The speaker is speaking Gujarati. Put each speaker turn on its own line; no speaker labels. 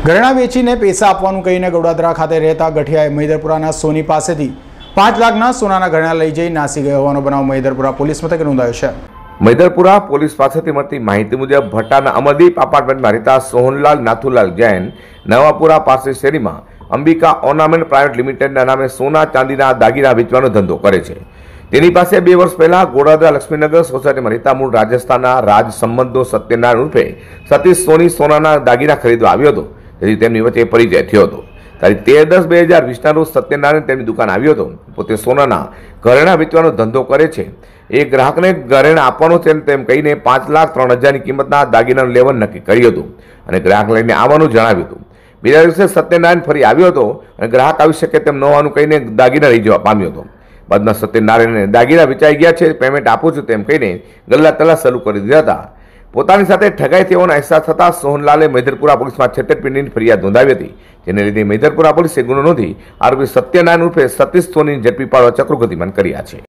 ઘરેણાં વેચીને પૈસા આપવાનું કહીને ગૌડાદરા ખાતે રહેતા ગઠિયાએ મહિધરપુરાના સોની પાસેથી 5 લાખના સોનાના ઘરેણાં લઈ જઈ નાસી ગયો હોવાનો બનાવ મહિધરપુરા પોલીસ મથકે નોંધાયો છે।
મહિધરપુરા પોલીસ પાસેથી મળતી માહિતી મુજબ ભટ્ટાના અમરદીપ એપાર્ટમેન્ટમાં રહેતા સોહનલાલ નાથુલાલ જૈન નવાપુરા પાસે શેરીમાં અંબિકા ઓર્નામેન્ટ પ્રાઇવેટ લિમિટેડના નામે સોના ચાંદીના દાગીના વેચવાનો ધંધો કરે છે। તેની પાસે 2 વર્ષ પહેલા ગોડાદરા લક્ષ્મીનગર સોસાયટીમાં રહેતા મૂળ રાજસ્થાનના રાજ સંબંધો સત્યનારાયણ ઉર્ફે સતીશ સોની સોનાના દાગીના ખરીદવા આવ્યો હતો। તેથી તેમની વચ્ચે પરિચય થયો હતો। તારીખ 13/10/2020ના રોજ સત્યનારાયણ તેમની દુકાન આવ્યો હતો। પોતે સોનાના ઘરેણાં વેચવાનો ધંધો કરે છે। એ ગ્રાહકને ઘરેણાં આપવાનો છે તેમ કહીને 5,03,000ની કિંમતના દાગીનાનું લેવન નક્કી કર્યું હતું અને ગ્રાહક લઈને આવવાનું જણાવ્યું હતું। બીજા દિવસે સત્યનારાયણ ફરી આવ્યો હતો અને ગ્રાહક આવી શકે તેમ ન હોવાનું કહીને દાગીના લઈ જવા પામ્યો હતો। બાદમાં સત્યનારાયણને દાગીના વેચાઈ ગયા છે, પેમેન્ટ આપું છું તેમ કહીને ગલ્લા તલ્લા શરૂ કરી દીધા હતા। પોતાની સાથે ઠગાઈ થવાનો અહેસાસ થતા સોહનલાલે મહિધરપુરા પોલીસમાં છેતરપિંડીની ફરિયાદ નોંધાવી હતી, જેને લીધે મહિધરપુરા પોલીસે ગુનો નોંધી આરોપી સત્યનારાયણ ઉર્ફે સતીશ સોનીને ઝડપી પાડવા ચક્રો ગતિમાન કર્યા છે।